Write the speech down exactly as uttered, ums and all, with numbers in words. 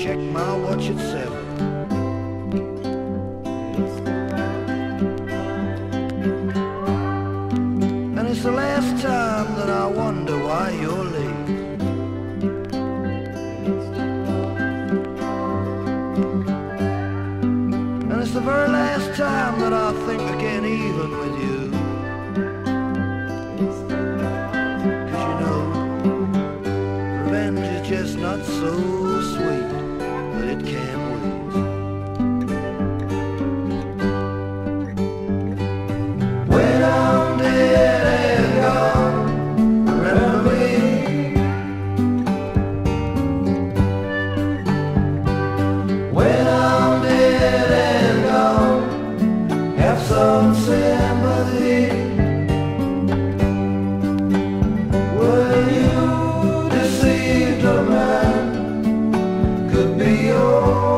checked my watch at seven. And it's the last time that I wonder why you're late. And it's the very last time that I think again even with you. Cause you know, revenge is just not so sweet, but it can wait. When I'm dead and gone, remember me. When I'm dead and gone, have some sympathy. Were you deceived of man? Could be your